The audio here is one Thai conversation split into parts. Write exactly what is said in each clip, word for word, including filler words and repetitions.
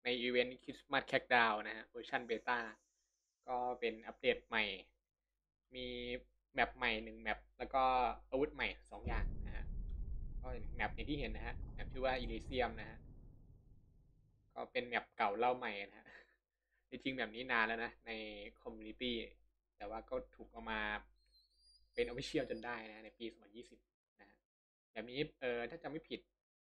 ในอีเวนต์คริสต์มาสแคคดาวนะฮะเวอร์ชันเบต้าก็เป็นอัปเดตใหม่มีแมปใหม่หนึ่งแมปแล้วก็อาวุธใหม่สองอย่างนะฮะก็แมปอย่างที่เห็นนะฮะแมปชื่อว่าอิลิเซียมนะฮะก็เป็นแมปเก่าเล่าใหม่นะฮะจริงๆแบบนี้นานแล้วนะในคอมมูนิตี้แต่ว่าก็ถูกเอามาเป็น Official จนได้นะในปีสองพันยี่สิบนะฮะแบบนี้เออถ้าจำไม่ผิด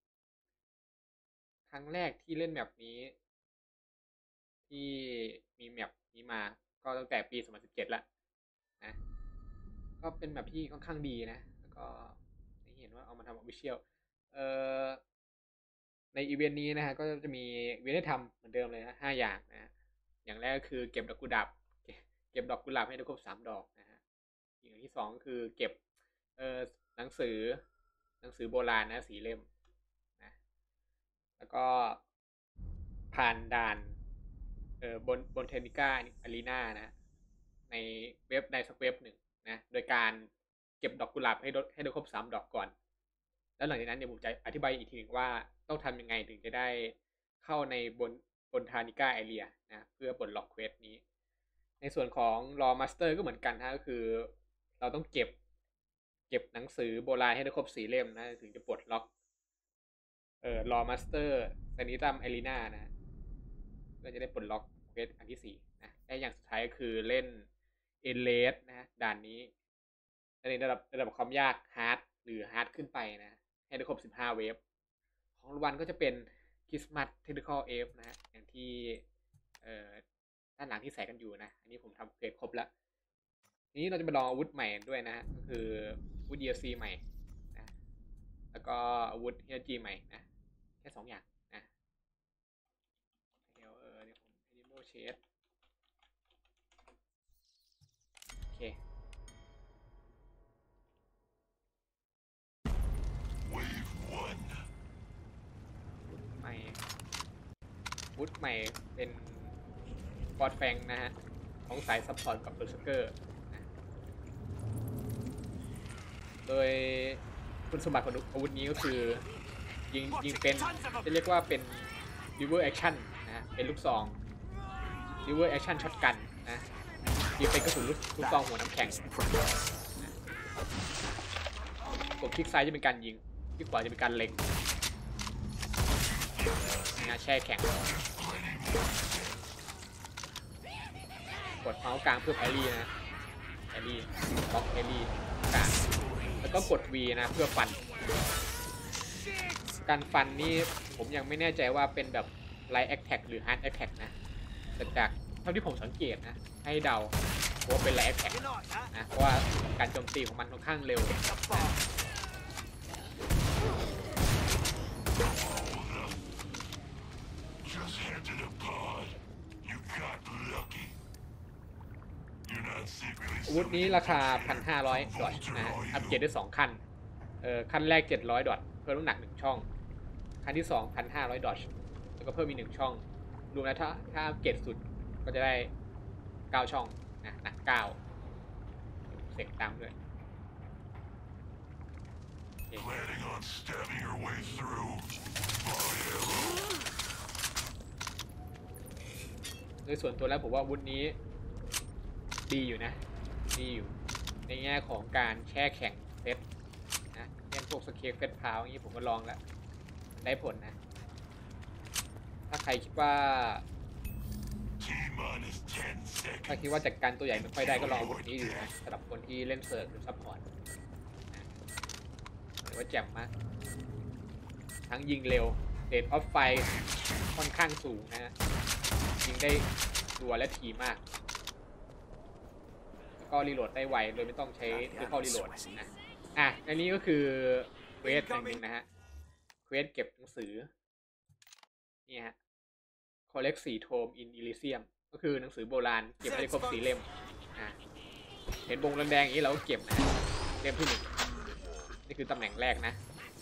ครั้งแรกที่เล่นแบบนี้ที่มีแมปนี้มาก็ตั้งแต่ปีสองพันสิบเจ็ดแล้วนะก็เป็นแบบที่ค่อนข้างดีนะแล้วก็เห็นว่าเอามาทำ Official เอ่อในอีเวนต์นี้นะฮะก็จะมีอีเวนต์ให้ทำเหมือนเดิมเลยนะห้าอย่างนะอย่างแรกก็คือเก็บดอกกุหลาบเก็บดอกกุหลาบให้ได้ครบสามดอกนะฮะอย่างที่สองก็คือเก็บเอ่อหนังสือหนังสือโบราณนะสีเล่มนะแล้วก็ผ่านด่านเอ่อบนบนเทนิก้าอารีนานะในเว็บในสักเว็บหนึ่งนะโดยการเก็บดอกกุหลาบให้ให้ได้ครบสามดอกก่อนแล้วหลังจากนั้นเดี๋ยวผมจะอธิบายอีกทีหนึ่งว่าต้องทำยังไงถึงจะได้เข้าในบนบนทานิก้าแอเรียนะเพื่อปลดล็อกเควสนี้ในส่วนของรอมาสเตอร์ก็เหมือนกันนะก็คือเราต้องเก็บเก็บหนังสือโบราณให้ได้ครบสี่เล่มนะถึงจะปลดล็อกเอ่อรอมาสเตอร์ซานิตัมแอรีนานะก็จะได้ปลดล็อกเควสอันที่สี่นะและอย่างสุดท้ายก็คือเล่นเอเลสนะด่านนี้ในระดับระดับความยากฮาร์ดหรือฮาร์ดขึ้นไปนะให้ได้ครบสิบห้าเวฟของรางวัลก็จะเป็นคริสต์มาสเทคนิคอลเอฟนะฮะอย่างที่เอ่อด้านหลังที่ใส่กันอยู่นะอันนี้ผมทำเควสครบแล้วนี้เราจะมาลองอาวุธใหม่ด้วยนะฮะก็คืออาวุธ ดี แอล ซี ใหม่นะแล้วก็อาวุธ เอ จี ใหม่นะแค่สองอย่างนะเดี๋ยวเออเดี๋ยวผม Animal Shade โอเคใหม่วุธใหม่เป็นฟอร์ดแฟงนะฮะของสายซัพพอร์ตกับเบอร์เซอร์เกอร์นะโดยคุณสมบัติของอาวุธนี้ก็คือยิงยิงเป็นจะเรียกว่าเป็น river action นะฮะเป็นลูกซอง river action shotgun นะยิงเป็นกระสุนลูกลูกซองหัวน้ำแข็งนะกดคลิกซ้ายจะเป็นการยิงคลิกขวาจะเป็นการเล็งนะแช่แข็งกดเมาส์กลางเพื่อแพรี่นะแพรี่บล็อกแพรี่กลางแล้วก็กด V นะเพื่อฟันการฟันนี่ผมยังไม่แน่ใจว่าเป็นแบบ Light Attack หรือ Hard Attack นะแต่จากเท่าที่ผมสังเกตนะให้เดาว่าเป็น Light Attack นะเพราะว่าการโจมตีของมันค่อนข้างเร็วอาวุธนี้ราคา หนึ่งพันห้าร้อย ดอทนะฮะอัปเกรดได้สองขั้นเอ่อขั้นแรกเจ็ดร้อยดอทเพิ่มน้ำหนักหนึ่งช่องขั้นที่สอง หนึ่งพันห้าร้อย ดอทแล้วก็เพิ่มอีกหนึ่งช่องรวมแล้วถ้าถ้าอัปเกรดสุดก็จะได้เก้าช่องนะหนักเก้าเสกตามด้วยโดยส่วนตัวแล้วผมว่าอาวุธนี้ดีอยู่นะดีอยู่ในแง่ของการแช่แข็งเซตนะเล่นพวกสเก็ตเฟสพาวอย่างนี้ผมก็ลองแล้วได้ผลนะถ้าใครคิดว่าถ้าคิดว่าจัดการตัวใหญ่ไม่ค่อยได้ก็ลองอาวุธนี้ดูนะสำหรับคนที่เล่นเซิร์ฟหรือซัพพอร์ตนะหรือว่าแจ่มมากทั้งยิงเร็วเรทออฟไฟค่อนข้างสูงนะฮะยิงได้รัวและทีมากก็รีโหลดได้ไวโดยไม่ต้องใช้ซื้อเข้ารีโหลดนะอ่ะอันนี้ก็คือเควสหนึ่งนะฮะเควสเก็บหนังสือนี่ฮะ collect สี่ tome in Elysium ก็คือหนังสือโบราณเก็บให้ครบสี่เล่มอ่ะเห็นวงแดงๆอย่างนี้เราก็เก็บนะเล่มที่หนึ่งนี่คือตำแหน่งแรกนะ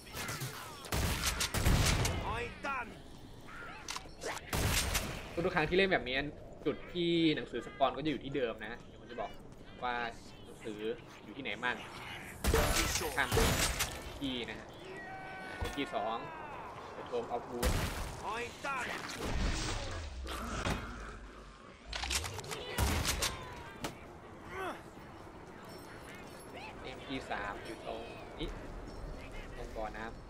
ทุกครั้งที่เล่นแบบนี้จุดที่หนังสือสปอนก็จะอยู่ที่เดิมนะเดี๋ยวผมจะบอกว่าหนังสืออยู่ที่ไหนมั่งข้ามที่นะฮะที่สอง The Tome of Wood สามอยู่ตรงนี้ตรงบ่อน้ำ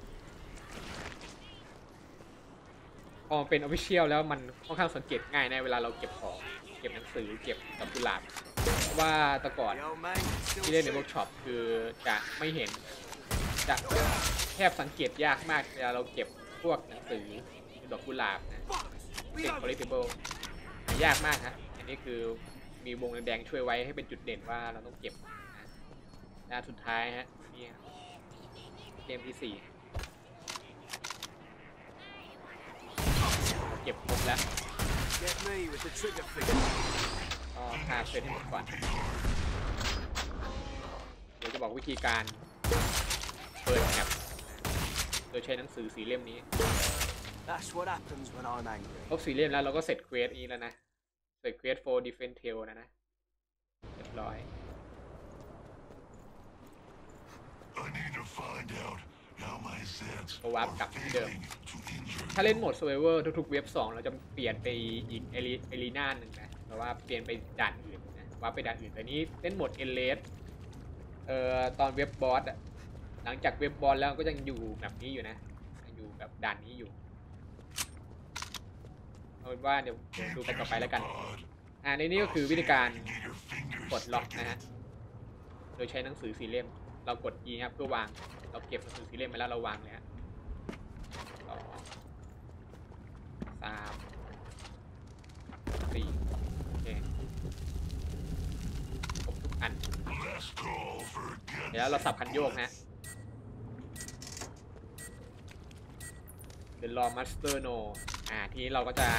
พอเป็น Official แล้วมันค่อนข้างสังเกตง่ายนะเวลาเราเก็บของเก็บหนังสือเก็บดอกกุหลาบว่าแต่ก่อนที่เล่นในเวิร์กช็อปคือจะไม่เห็นจะแทบสังเกตยากมากเวลาเราเก็บพวกหนังสือดอกกุหลาบนะเป็น collectible ยากมากฮะอันนี้คือมีวงแดงๆช่วยไว้ให้เป็นจุดเด่นว่าเราต้องเก็บนะด้านสุดท้ายฮะนี่เกมที่สี่เก็บครบแล้วก็พาเฟรนให้หมดก่อนเดี๋ยวจะบอกวิธีการเปิดแอปโดยใช้หนังสือสีเล่มนี้ครบสีเล่มแล้วเราก็เสร็จเควสนี้แล้วนะเสร็จเควส for defense tail นะนะเรียบร้อยก็วาร์ปกลับที่เดิมถ้าเล่นโหมด Survivor ทุกๆเว็บสองเราจะเปลี่ยนไปอีกเอลีน่าหนึ่งนะแต่ว่าเปลี่ยนไปด่านอื่นนะวาร์ปไปด่านอื่นแต่นี้เล่นโหมด Endless เอ่อตอนเว็บบอสอะหลังจากเว็บบอสแล้วก็ยังอยู่แบบนี้อยู่นะอยู่แบบด่านนี้อยู่เอาเป็นว่าเดี๋ยวดูกันต่อไปแล้วกันอ่าในนี้ก็คือวิธีการกดล็อกนะฮะโดยใช้หนังสือสีเล่มเรากด E ครับเพื่อวางเราเก็บหนังสือสีเล่มไปแล้วเราวางเลยฮะสองสามสี่โอเคครบทุกอันเดี๋ยวเราสับคันโยกนะ The Law Master No อ่าทีนี้เราก็จะ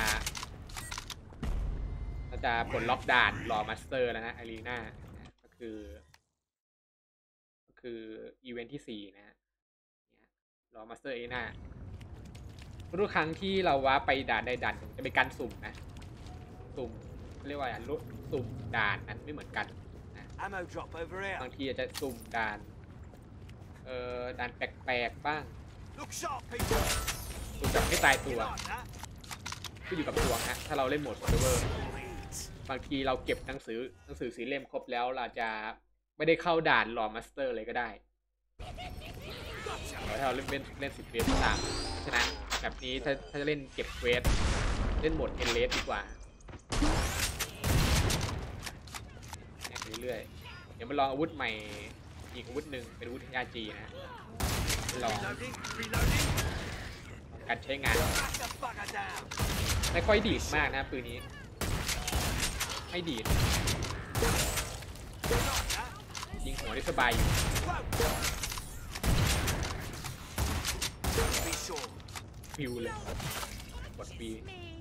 เราจะปลดล็อกด่าน Law Master แล้วนะอารีนาก็คือก็คืออีเวนท์ที่สี่นะฮะ Law Master Arena ทุกครั้งที่เราว้าไปด่านใดด่านหนึ่งจะเป็นการสุ่มนะสุ่มเรียกว่าอะไรสุ่มด่านนั้นไม่เหมือนกันนะบางทีอาจจะสุ่มด่านเอ่อด่านแปลกๆบ้างสุ่มแบบไม่ตายตัวขึ้นอยู่กับดวงนะถ้าเราเล่นโหมด Survivor บางทีเราเก็บหนังสือหนังสือสีเล่มครบแล้วเราจะไม่ได้เข้าด่าน Law Master เลยก็ได้ถ้าเราเล่นเล่นเล่นสิบเควสตามฉะนั้นแบบนี้ถ้าถ้าจะเล่นเก็บเควสเล่นโหมด Endless ดีกว่าเรื่อยๆเดี๋ยวมาลองอาวุธใหม่อีกอาวุธหนึ่งเป็นอาวุธ อาร์ จี นะลองการใช้งานไม่ค่อยดีดมากนะปืนนี้ไม่ดีดยิงหัวได้สบายอยู่ฟิวเลยกดปี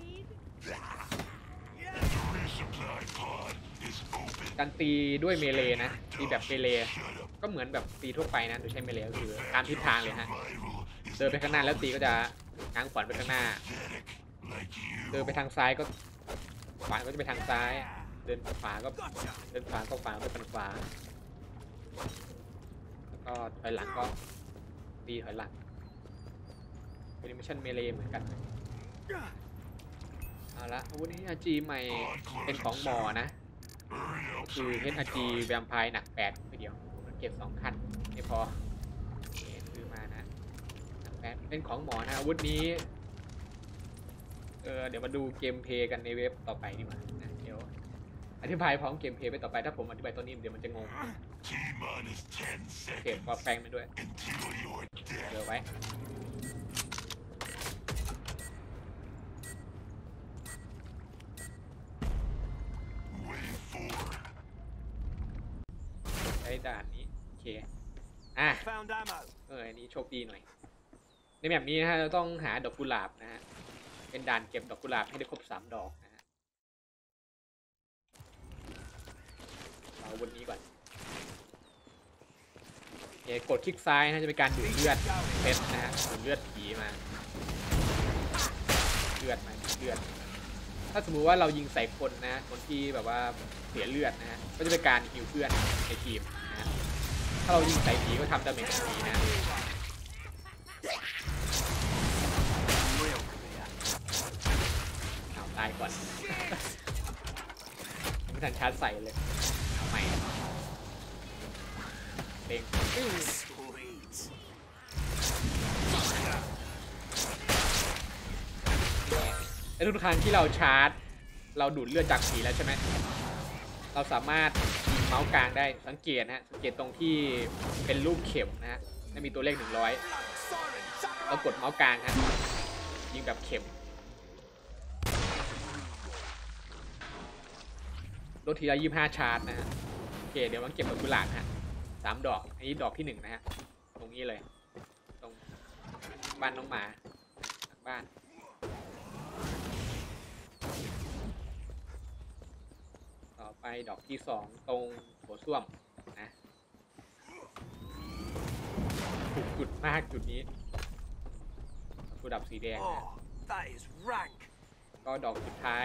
การตีด้วยเมเลนะตีแบบเมเลก็เหมือนแบบตีทั่วไปนะโดยใช้เมเลก็คือตามทิศทางเลยฮะเดินไปข้างหน้าแล้วตีก็จะง้างขวานไปข้างหน้าเดินไปทางซ้ายก็ขวานก็จะไปทางซ้ายเดินขวาก็เดินขวาก็ขวาไปทางขวาแล้วก็ถอยหลังก็ตีถอยหลังเป็นแอนิเมชั่นเมเลเหมือนกันเอาละอาวุธ เอช อาร์ จี ใหม่เป็นของหมอนะคือ เอช อาร์ จี แวมไพร์หนักแปดไปเดียวมันเก็บสองคันไม่พอซื้อมานะหนักแปดเป็นของหมอนะอาวุธนี้เออเดี๋ยวมาดูเกมเพลย์กันในเว็บต่อไปดีกว่านะเดี๋ยวอธิบายพร้อมเกมเพลย์ไปต่อไปถ้าผมอธิบายตอนนี้เดี๋ยวมันจะงงโอเคพอแปลงไปด้วยเดี๋ยวไว้ด่านนี้โอเคอ่ะเอออันนี้โชคดีหน่อยในแบบนี้นะฮะเราต้องหาดอกกุหลาบนะฮะเป็นด่านเก็บดอกกุหลาบให้ได้ครบสามดอกนะฮะเอาบนนี้ก่อนโอเคกดคลิกซ้ายนะจะเป็นการดูดเลือดเพชรนะฮะดูดเลือดผีมาเลือดมาเลือดถ้าสมมุติว่าเรายิงใส่คนนะคนที่แบบว่าเสียเลือดนะฮะก็จะเป็นการฮิวเพื่อนในทีมนะถ้าเรายิงใส่ผีก็ทำดาเมจผีนะเอาตายก่อนไม่ทันชาร์จใส่เลยเอาใหม่โอเคเองและทุกครั้งที่เราชาร์จเราดูดเลือดจากผีแล้วใช่ไหมเราสามารถยิงเมาส์กลางได้สังเกตนะฮะสังเกตตรงที่เป็นรูปเข็มนะฮะจะมีตัวเลขหนึ่งร้อยเรากดเมาส์กลางฮะยิงแบบเข็มลดทีละยี่สิบห้าชาร์จนะฮะโอเคเดี๋ยวมันเก็บดอกกุหลาบฮะสามดอกอันนี้ดอกที่หนึ่งนะฮะตรงนี้เลยตรงบ้านน้องหมาหลังบ้านต่อไปดอกที่สองตรงโถส้วมนะถูกจุดมากจุดนี้ตัวดับสีแดงนะก็ดอกสุดท้าย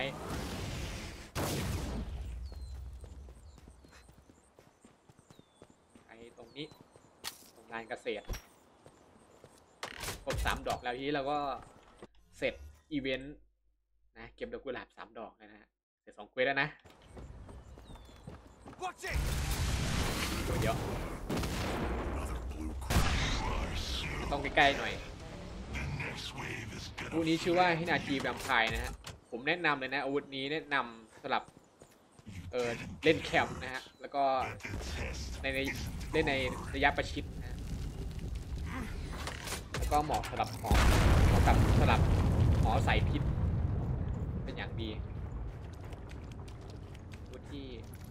ไอ้ตรงนี้ตรงงานเกษตรครบสามดอกแล้วทีนี้เราก็เสร็จอีเวนต์นะเก็บดอกกุหลาบสามดอกนะฮะเสร็จสองเควสแล้วนะเดี๋ยวต้องใกล้ๆหน่อยอาวุธนี้ชื่อว่าฮินาจิแวมไพร์นะฮะผมแนะนำเลยนะอาวุธนี้แนะนำสำหรับเออเล่นแคมป์นะฮะแล้วก็ในในเล่นในระยะประชิดนะแล้วก็เหมาะสำหรับหมอเหมาะกับสำหรับหมอใส่พิษเป็นอย่างดีอาวุธที่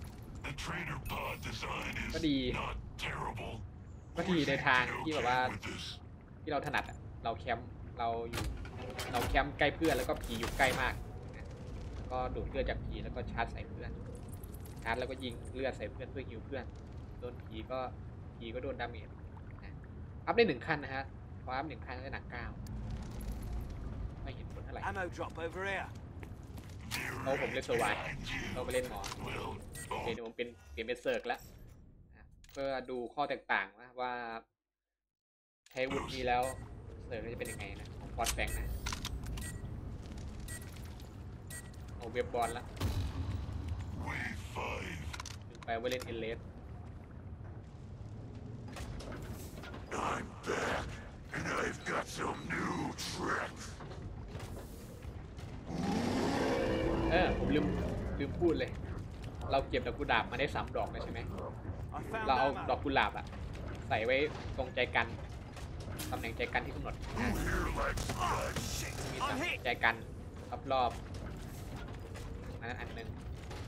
ก็ดีก็ดีในทางที่แบบว่าที่เราถนัดเราแคมป์เราอยู่เราแคมป์ใกล้เพื่อนแล้วก็ผีอยู่ใกล้มากนะก็ดูดเลือดจากผีแล้วก็ชาร์จใส่เพื่อนชาร์จแล้วก็ยิงเลือดใส่เพื่อนเพื่อฮิวเพื่อนโดนผีก็ผีก็โดนดาเมจนะอัพได้หนึ่งขั้นนะฮะพออัพหนึ่งขั้นก็หนักเก้าไม่เห็นผลเท่าไหร่โอ้ผมเล่นโซวายเราไปเล่นหมอเปลี่ยนผมเป็นเปลี่ยนเป็นเซิร์กแล้วเพื่อดูข้อแตกต่างนะว่าใช้วุฒินี้แล้วเซิร์กจะเป็นยังไงนะของฟอสแฟงนะเอาเว็บบอลละไปว่าเล่นเอเลสเออผมลืมลืมพูดเลยเราเก็บดอกกุหลาบมาได้สามดอกเลยใช่ไหมเราเอาดอกกุหลาบอะใส่ไว้ตรงใจกันตำแหน่งใจกันที่กำหนดมีใจกันรอบๆอันนั้นอันหนึ่ง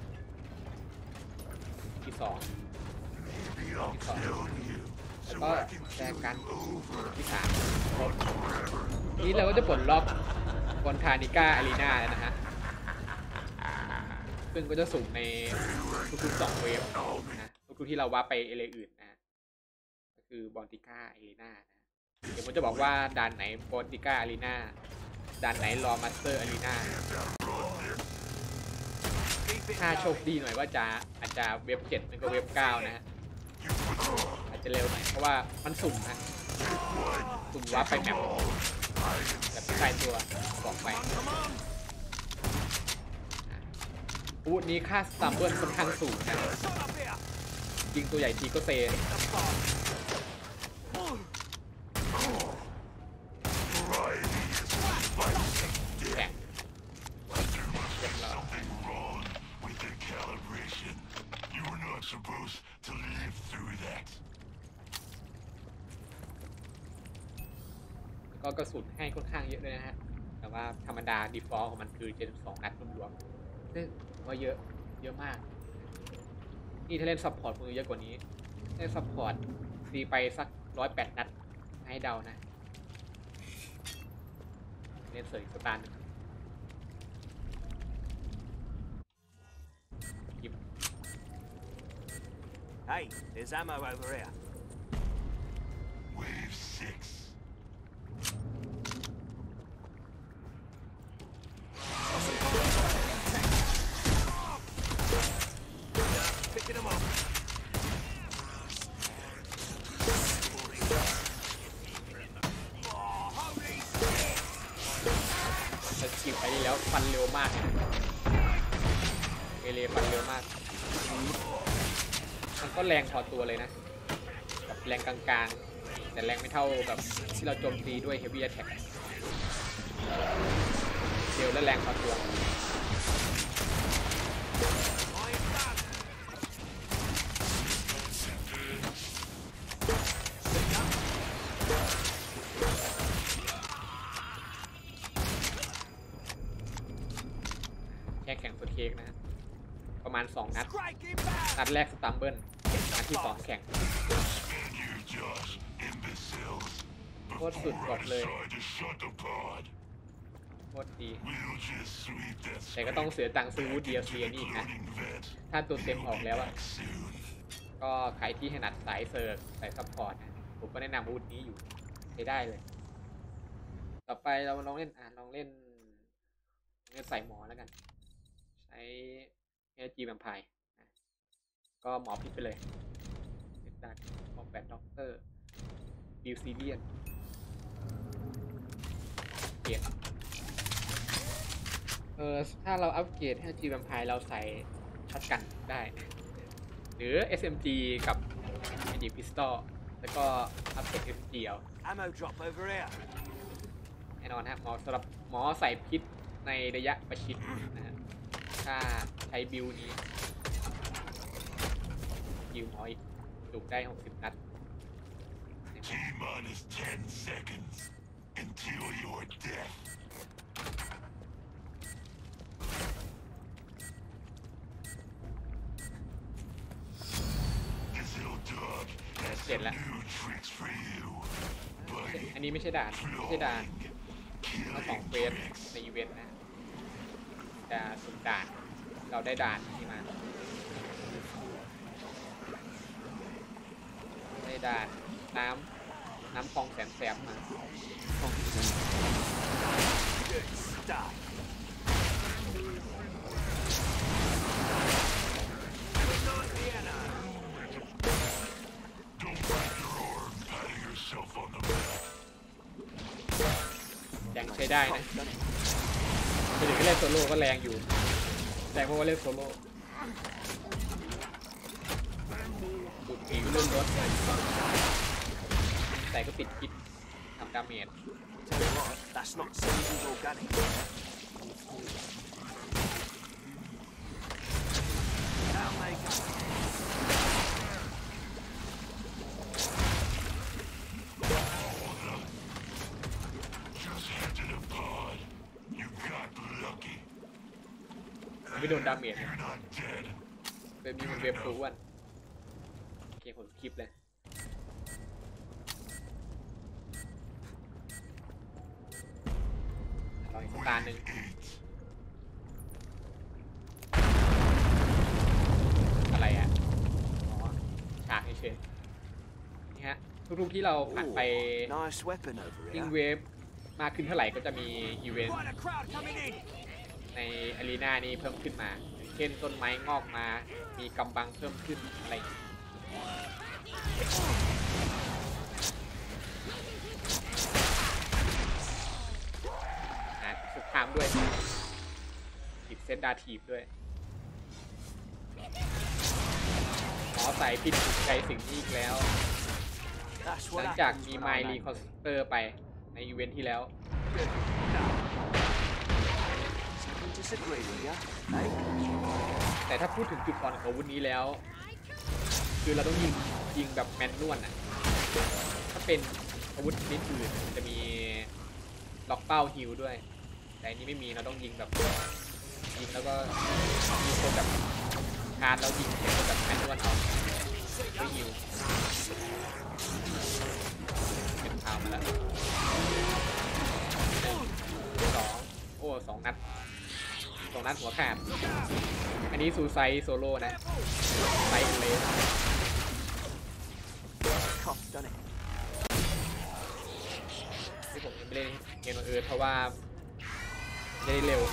ที่สองที่สองแล้วก็ใจกันที่สามครบนี้เราก็จะปลดล็อกบนทานิก้าอารีนาแล้วนะฮะซึ่งก็จะสุ่มในทุกๆสองเวฟนะทุกๆที่เราว่าไปเอเลอื่นนะก็คือบอลติก้าอารีนานะเดี๋ยวผมจะบอกว่าด่านไหนบอลติก้าอารีนาด่านไหนรอมาสเตอร์อารีนาถ้าโชคดีหน่อยว่าจะอาจจะเว็บเจ็ดมันก็เว็บเก้านะฮะอาจจะเร็วหน่อยเพราะว่ามันสุ่มนะสุ่มว่าไปแมปแบบใส่ตัวบอกไปอาวุธนี้ค่าสตัมเบิลค่อนข้างสูงนะยิงตัวใหญ่ทีก็เซนแข็งเจ็บแล้วก็กระสุนให้ค่อนข้างเยอะเลยนะฮะแต่ว่าธรรมดา default ของมันคือเจ็ดสิบสองนัดรวมๆซึ่งว่าเยอะเยอะมากนี่ถ้าเล่นซัพพอร์ตมือเยอะกว่านี้เล่นซัพพอร์ตตีไปสักร้อยแปดนัดให้เดานะเล่นเสยสตาร์หนึ่ง Hey, there's ammo over here. Wave six. Picking them up. สกิลไปนี่แล้วฟันเร็วมากเอเลฟันเร็วมากมันก็แรงพอตัวเลยนะกับแรงกลางๆแต่แรงไม่เท่าแบบที่เราโจมตีด้วย Heavy Attack เร็วและแรงพอตัวแค่แข่งตัวเค้กนะประมาณสองนัดนัดแรกสตัมเบิลนัดที่สองแข่งโคตรสุดบอกเลยโคตรดีแต่ก็ต้องเสียตังค์ซื้อวูดดี แอล ซี นี่อีกนะถ้าตัวเต็มออกแล้วอะก็ใครที่ถนัดสายเซิร์ฟสายซัพพอร์ตนะผมก็แนะนำวูดนี้อยู่ใช้ได้เลยต่อไปเราลองเล่นอ่ะลองเล่นเล่นใส่หมอแล้วกันใช้ เอ จี แวมไพร์ก็หมอพิษไปเลยเอ็ดดักคอมแบทด็อกเตอร์บิลซีเลียนเกรดเออถ้าเราอัปเกรดให้ G Vampire เราใส่ช็อตกันได้หรือ เอส เอ็ม จี กับ Magic Pistol แล้วก็อัปเกรด เอส เอ็ม จี เอา Ammo drop over here. แน่นอนฮะหมอสำหรับหมอใส่พิษในระยะประชิดนะฮะถ้าใช้บิลนี้ยิวหมออีกจุกได้หกสิบนัด T-minus ten seconds until your death. เสร็จแล้วอันนี้ไม่ใช่ด่านไม่ใช่ด่านเราสองเควสในอีเวนต์นะจะสุ่มด่านเราได้ด่านที่มาได้ด่านน้ำน้ำคลองแสนแสบมา Good stuff. Not Vienna. Don't wrap your arm patting yourself on the back. ยังใช้ได้นะไปถึงเล่นโซโล่ก็แรงอยู่แต่เพราะว่าเล่นโซโล่ดูดปีกเลื่อนรถแต่ก็ติดพิษทำดาเมจ Tell you what, that's not seasoned organic. Out they go. Just hinted a pod. You got lucky. ไม่โดนดาเมจ You're not dead. เว็บนี้มันเว็บตัวอ้วนโอเคผมคลิปเลยลองอีกสตาร์หนึ่งอะไรอ่ะอ๋อฉากเฉยๆนี่ฮะทุกๆที่เราผ่านไป Nice weapon over ยิง here. เวฟมากขึ้นเท่าไหร่ก็จะมีอีเวนต์ Quite a crowd coming in. ในอารีนานี้เพิ่มขึ้นมาเช่นต้นไม้งอกมา มีกำบังเพิ่มขึ้นอะไรนะสุดท้ายด้วยติดเซนดาทีฟด้วยหมอใส่พิษถูกใจสิ่งนี้อีกแล้ว That's หลั what งจาก happens มี when ไม I'm ล์รี angry. คอนสเตอร์ไปในอีเวนท์ที่แล้ว Good stuff. Something disagree with you, eh? แต่ถ้าพูดถึงจุดอ่อนของอาวุธนี้แล้ว คือเราต้องยิงยิงแบบแมนนวลอ่ะถ้าเป็นอาวุธชนิดอื่นมันจะมีล็อกเป้าฮิลด้วยแต่อันนี้ไม่มีเราต้องยิงแบบยิงแล้วก็มีคนแบบคานแล้วยิงเป็นคนแบบแมนนวลเอาไม่ฮิลเป็นพาวมาแล้วสองโอ้สองนัดสองนัดหัวขาดอันนี้ซูไซโซโล่นะไซเลส Cough, done it. ที่ผมยังไม่เล่นเกมเอิร์ธเพราะว่าไม่ได้เร็ว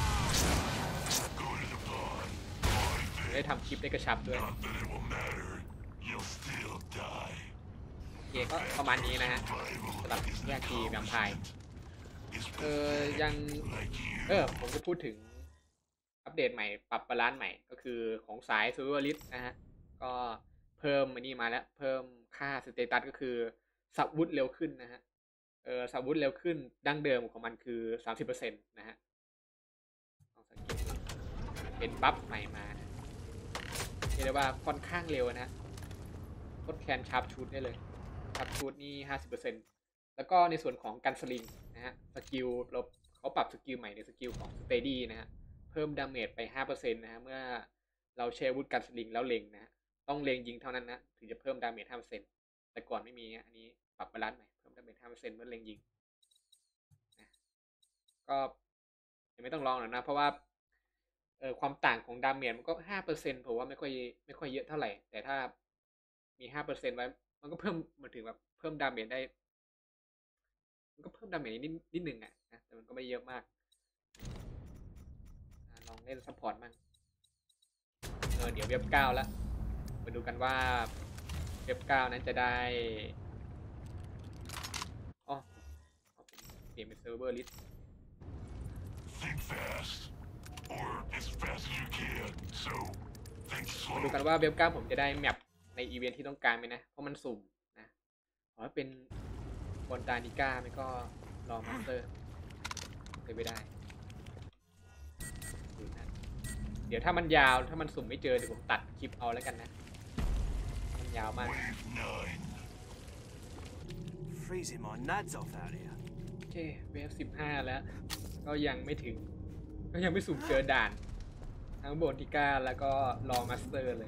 ไม่ได้ทำคลิปได้กระชับด้วย Not that it will matter. You'll still die. โอเคก็ประมาณนี้นะฮะสำหรับแยกทีแวมไพร์เออยังเออผมจะพูดถึงอัปเดตใหม่ปรับบาลานซ์ใหม่ก็คือของสายซูเวอร์ลิสนะฮะก็เพิ่มอันนี้มาแล้วเพิ่มค่าสเตตัสก็คือสับวุธเร็วขึ้นนะฮะเออสับวุธเร็วขึ้นดั้งเดิมของมันคือ สามสิบเปอร์เซ็นต์ นะฮะลองสังเกตดูเป็นบัฟใหม่มานะเรียกได้ว่าค่อนข้างเร็วนะทดแทนชาร์ปชูตได้เลยชาร์ปชูตนี่ ห้าสิบเปอร์เซ็นต์ แล้วก็ในส่วนของกันสลิงนะฮะสกิลเราเขาปรับสกิลใหม่ในสกิลของสเตดี้นะฮะเพิ่มดาเมจไป ห้าเปอร์เซ็นต์ นะฮะเมื่อเราใช้อาวุธกันสลิงแล้วเล็งนะฮะต้องเล็งยิงเท่านั้นนะถึงจะเพิ่มดาเมจ ห้าเปอร์เซ็นต์ แต่ก่อนไม่มีอันนี้ปรับบาลานซ์ใหม่เพิ่มดาเมจ ห้าเปอร์เซ็นต์ เมื่อเล็งยิงนะก็ยังไม่ต้องลองหรอกนะเพราะว่าเออความต่างของดาเมจมันก็ ห้าเปอร์เซ็นต์ ผมว่าไม่ค่อยไม่ค่อยเยอะเท่าไหร่แต่ถ้ามี ห้าเปอร์เซ็นต์ ไว้มันก็เพิ่มมาถึงแบบเพิ่มดาเมจได้มันก็เพิ่มดาเมจนิดนิดหนึ่งอ่ะนะแต่มันก็ไม่เยอะมากลองเล่นซัพพอร์ตมั่งเออเดี๋ยวเว็บเก้าแล้วมาดูกันว่าเว็บเก้านั้นจะได้อ๋อเปลี่ยนเป็นเซิร์ฟเวอร์ลิสต์ Think fast, or as fast as you can. So, think มา slow. ดูกันว่าเว็บเก้าผมจะได้แมปในอีเวนท์ที่ต้องการไหมนะเพราะมันสุ่มนะขอให้เป็นบอลตานิก้าไม่ก็รอมาสเตอร์เป็นไปได้เดี๋ยวถ้ามันยาวถ้ามันสุ่มไม่เจอเดี๋ยวผมตัดคลิปเอาแล้วกันนะมันยาวมาก Wave nine. Freezing my nads off out here. โอเคเวฟสิบห้าแล้วก็ยังไม่ถึงก็ยังไม่สุ่มเจอด่านทั้งโบติก้าแล้วก็รอมาสเตอร์เลย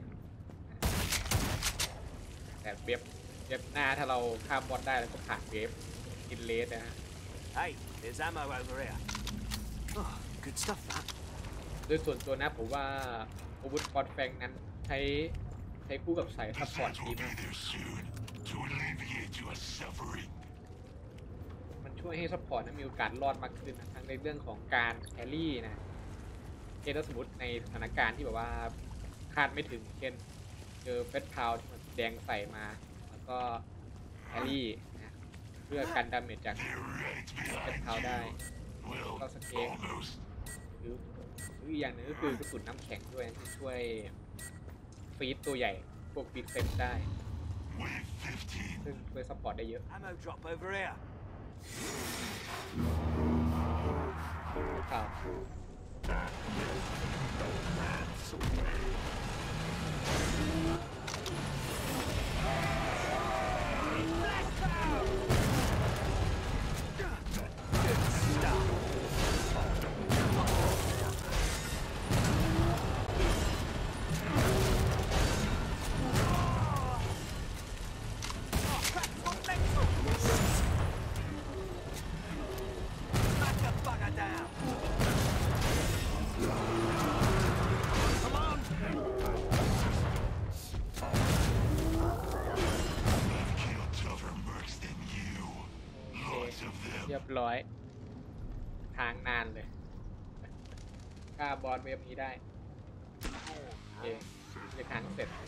แต่เว็บเว็บหน้าถ้าเราข้ามบอสได้แล้วก็ผ่านเว็บอินเลสนะฮะ Hey, there's ammo over here. Oh, good stuff, that. โดยส่วนตัวนะผมว่าอาวุธฟอร์ดแฟงนั้นใช้ใช้คู่กับสายซัพ The พอร์ต Zeds ดี will be มาก there soon to alleviate your suffering. มันช่วยให้ซัพพอร์ตนั้นมีโอกาสรอดมากขึ้นนะทั้งในเรื่องของการแครี่นะเช่นถ้าสมมติในสถานการณ์ที่แบบว่าคาดไม่ถึงเช่นเจอเฟสพาวที่มันแดงใส่มาแล้วก็แครี่นะเพื่อกันดาเมจจาก They're right เฟส behind พาวได้ you. Well, ก็สเกล almost. หรือหรืออีกอย่างหนึ่งก็คือกระสุนน้ำแข็งด้วยที่ช่วยฟีดตัวใหญ่พวกบิ๊กเซนได้ Wave fifteen. ซึ่งช่วยซัพพอร์ตได้เยอะ Ammo drop over here. ข่าว Back the bugger down. Come on. Killed tougher mercs than you. โอ Lots เค of them. เรียบร้อย ทางนานเลยฆ่าบอสเวฟนี้ได้โอเคเรียกทางเสร็จ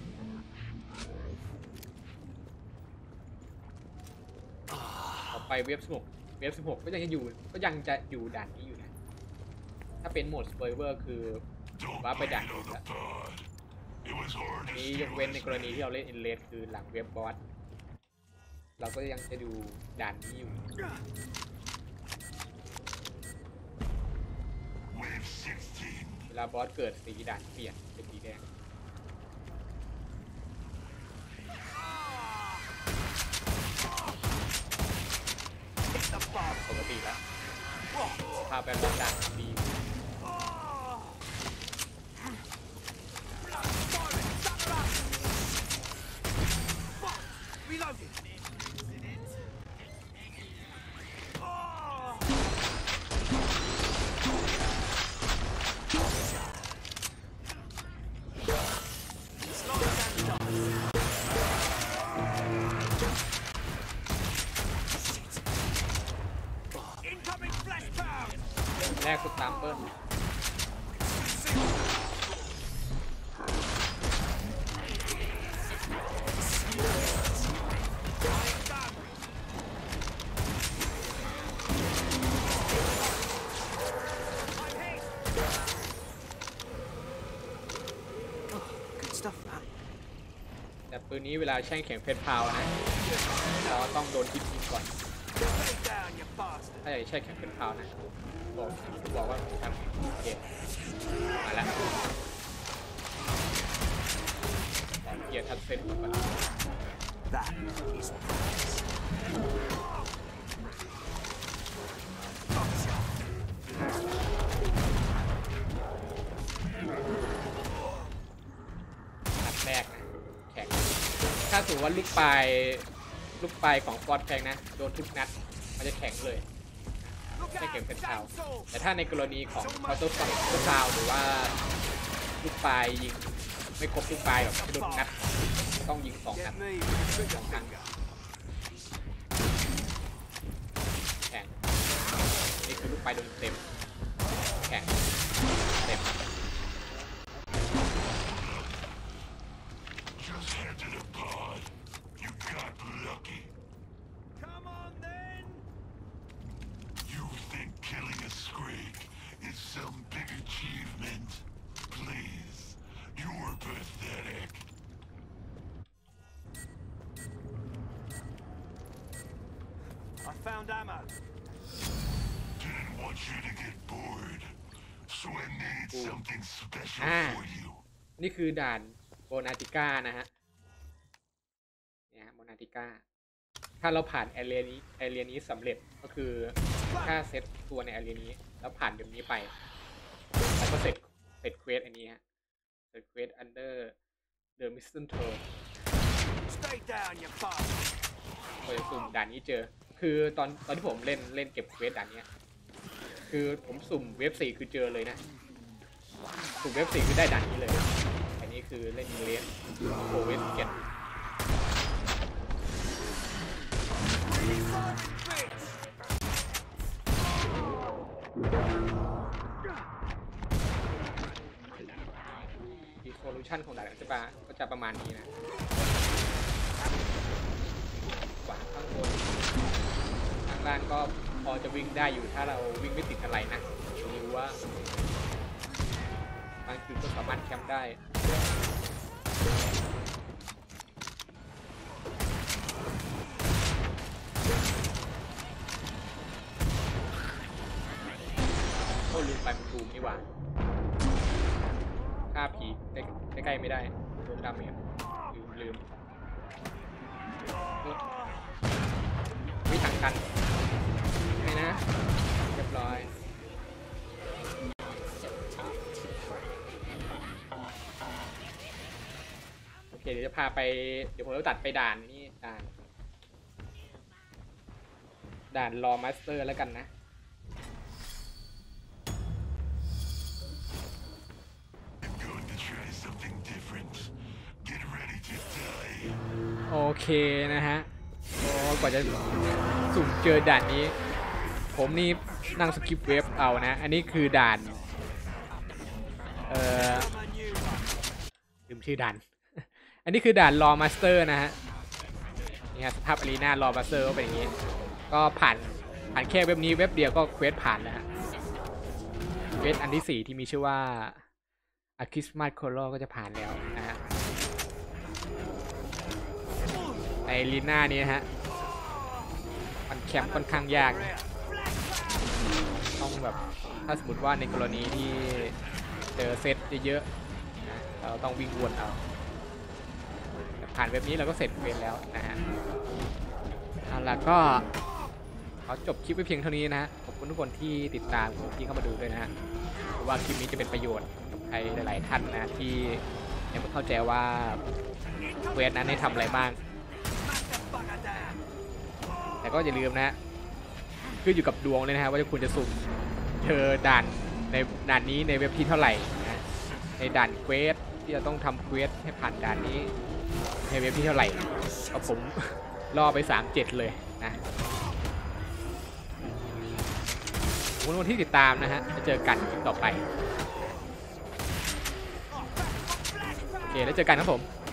ต่อไปเวฟสิบหกเวฟสิบหกก็ยังจะอยู่ก็ยังจะอยู่ด่านนี้อยู่นะถ้าเป็นโหมดสเปอร์เวอร์คือ Don't ว่าไป blame ด่าน it อื่ on น the ละ pod. It was hard อัน to นี้ steal ยกเว้นใน this กรณี many. ที่เราเล่นอินเลสคือหลังเว็บบอสเราก็ยังจะดูด่านนี้อยู่ Wave sixteen. เวลาบอสเกิดสีด่านเปลี่ยนเป็นสีแดง Hit the bomb. ปกติแล้วพาไปลงด่านดี Reloading. Slow it down, Shit. Incoming flash pound. แรกสุดตามเบิ้ล Good stuff, that. ปืนนี้เวลาแช่งแข็งเพชรพาวนะเราต้องโดนทิปยิงก่อน Stay down, you bastard. ถ้าอยากจะแช่แข็งเพชรพาวนะบอกบอกว่าทำโอเคมาแล้วเกียร์ทัดเซ็ตก่อน That is price. นัดแรกนะแข็งถ้าถือว่าลูกปลายลูกปลายของฟอสแข็งนะโดนทุกนัดมันจะแข็งเลยแค่แข็งเป็นเท้าแต่ถ้าในกรณีของเคาน์เตอร์ฟอร์ซาวหรือว่าลูกปลายยิงไม่ครบลูกปลายแบบโดนนัดต้องยิงสองนั Get ด me with the trigger finger. แข็งนี่คือลูกปลายโดนเต็มแข็งเต็ม Just head to the pod. You got lucky. Come on then. You think killing a Scrake is some big achievement? Please, you're pathetic. I found ammo. Didn't want you to get bored, so I made Ooh. something special Ah. for you. นี่คือด่านโบนาติก้านะฮะเนี่ยโบนาติก้าถ้าเราผ่านแอเรียนี้แอเรียนี้สำเร็จก็คือถ้าเซตตัวในแอเรียนี้แล้วผ่านแบบนี้ไปแล้วก็เสร็จเสร็จเควสอันนี้ฮะเสร็จเควส under the mistletoe Stay down, you bastard. ก็จะสุ่มด่านนี้เจอคือตอนตอนที่ผมเล่นเล่นเก็บเควสด่านเนี้ยคือผมสุ่มเว็บสี่คือเจอเลยนะสุ่มเว็บสี่คือได้ด่านนี้เลยอันนี้คือเล่นเลนโอเวสเก็ต ดีโซลูชันของด่านอัลจบราก็จะประมาณนี้นะขวาข้างบนข้างล่างก็พอจะวิ่งได้อยู่ถ้าเราวิ่งไม่ติดอะไรนะหรือว่าบางจุดก็สามารถแคมป์ได้โอ้ลืมไปมันตูมนี่หว่าฆ่าผีใกล้ๆไม่ได้โดนดาเมจลืมลืมวิถังกันไม่นะเรียบร้อยโอเคเดี๋ยวจะพาไปเดี๋ยวผมจะตัดไปด่านนี่ด่านด่านรอมาสเตอร์แล้วกันนะโอเคนะฮะโอ้กว่าจะสุ่มเจอด่านนี้ผมนี่นั่งสกิปเวฟเอานะอันนี้คือด่านเอ่อลืมชื่อด่าน อันนี้คือด่านรอมาสเตอร์นะฮะนี่ฮะสภาพอารีนารอมาสเตอร์ก็เป็นอย่างนี้ก็ผ่านผ่านแค่เว็บนี้เว็บเดียวก็เควสผ่านแล้วฮะเควสอันที่สี่ที่มีชื่อว่าอาคิสมาโคโลก็จะผ่านแล้วนะฮะในลีน่านี้นะฮะมันแคมป์ค่อนข้างยากนะต้องแบบถ้าสมมติว่าในกรณีที่เจอเซตเยอะๆนะเราต้องวิ่งวนเอาผ่านแบบนี้เราก็เสร็จเวรแล้วนะฮะเอาล่ะก็ขอจบคลิปไว้เพียงเท่านี้นะฮะขอบคุณทุกคนที่ติดตามที่เข้ามาดูด้วยนะฮะเพราะว่าคลิปนี้จะเป็นประโยชน์กับใครหลายๆท่านนะที่ยังไม่เข้าใจว่าเวรนั้นให้ทำอะไรบ้างแต่ก็อย่าลืมนะขึ้นอยู่กับดวงเลยนะฮะว่าคุณจะสุ่มเจอด่านในด่านนี้ในเว็บที่เท่าไหร่นะในด่านเควสที่จะต้องทำเควสให้ผ่านด่านนี้ในเว็บที่เท่าไหร่ก็ผมล่อไปสามเจ็ดเลยนะวันวันที่ติดตามนะฮะจะเจอกันต่อไปโอเคแล้วเจอกันครับผม